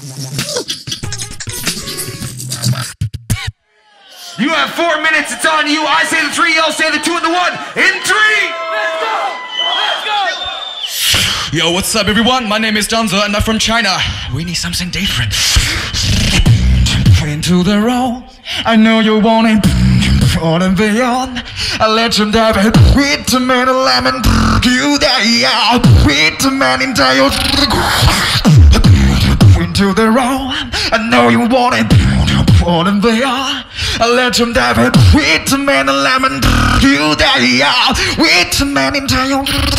You have 4 minutes, it's on you. I say the 3, y'all say the 2 and the 1. In 3! Let's go! Let's go! Yo, what's up everyone? My name is Danzo and I'm from China. We need something different. Into the role, I know you want it. On and beyond, I let you dive it. With tomato lemon, you there, with tomato entire. Into the role, I know you want it. On and beyond, I let you dive it. With tomato lemon, you there, with tomato entire.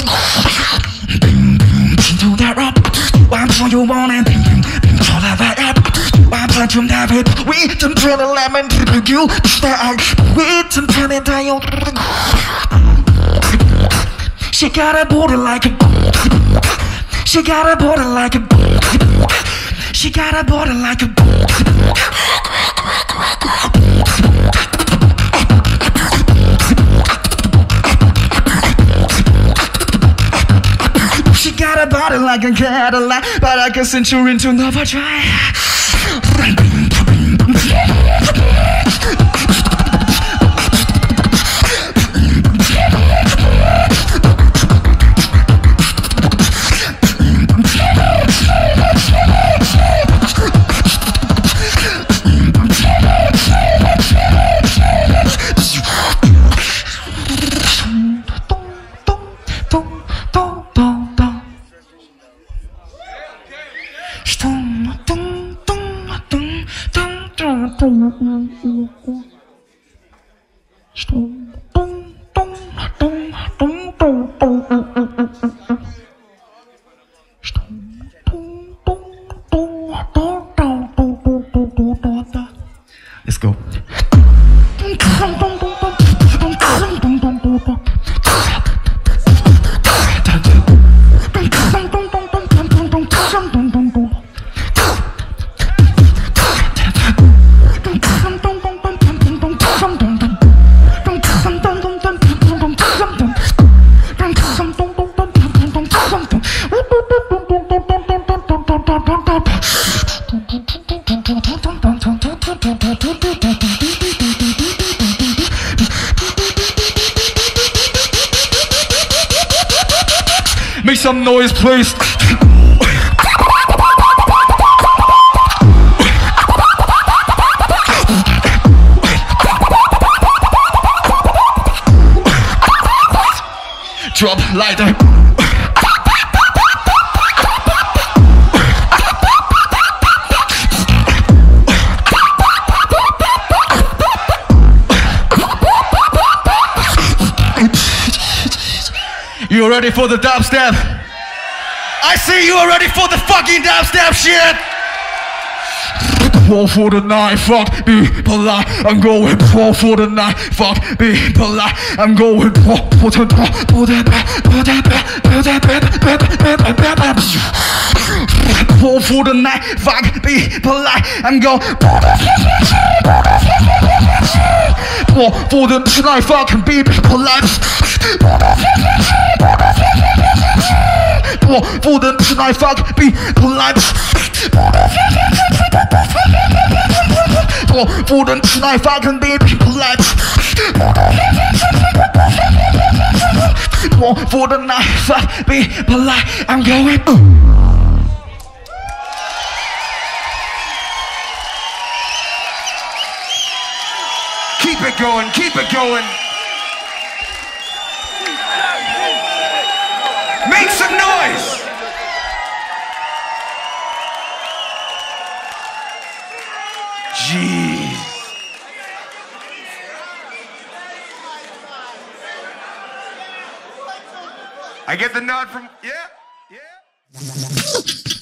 Into that rope, why do you want it? Pull that up. Why don't you have it? We don't try to lemon. You stay. We don't try to die. She got a booty like a. She got a booty like a. She got a booty like a. She got a body like a Cadillac, but I can send you into another try. Let's go. Make some noise, please. Drop like that. You ready for the dubstep? I see you are ready for the fucking dubstep shit! Fall for the night, fuck, be polite. I'm going fall for the night, fuck, be polite. I'm going fall for the night, fall for the night, fuck, be polite. I'm going fall for the night, fuck, be polite. For the night, fuck, be polite. For the night, fuck, be polite. For the night, fuck, be polite. I'm going. Keep it going, keep it going. Make some noise! Jeez. I get the nod from, yeah.